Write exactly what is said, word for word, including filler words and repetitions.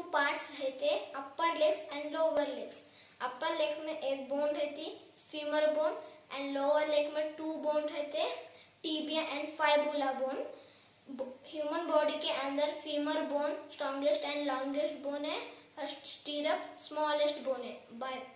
Parts रहते, upper legs and lower legs. Upper legs में एक बोन रहती, femur bone, and lower leg में टू बोन रहते, tibia and fibula bone. Human body के अंदर femur bone strongest and longest bone है, stirrup smallest bone है। बाय।